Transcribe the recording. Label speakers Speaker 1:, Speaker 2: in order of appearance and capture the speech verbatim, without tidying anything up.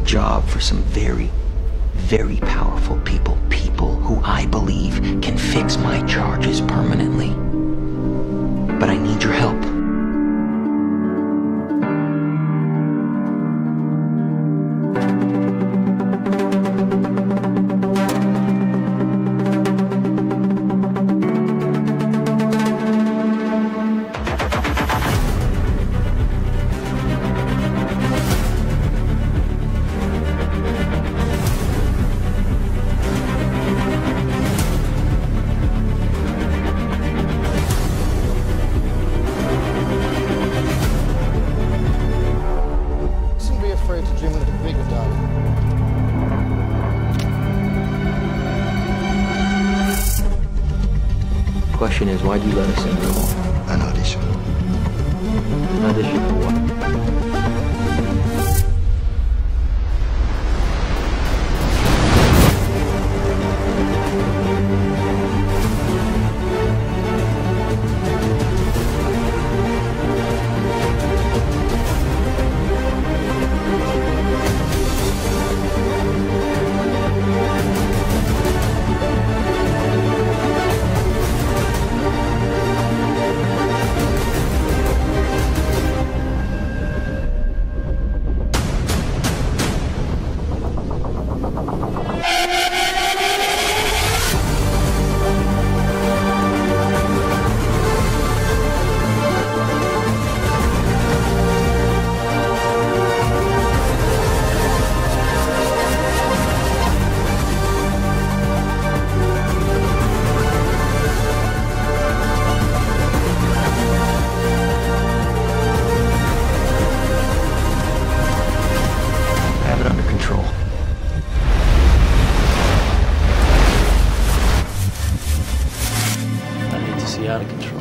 Speaker 1: job for some very, very powerful people. People who I believe can fix my charges permanently. But I need your help.
Speaker 2: To dream a little bigger, darling.
Speaker 1: Question is, why'd you let us in at all?
Speaker 2: An audition.
Speaker 1: An audition for what? Out of control.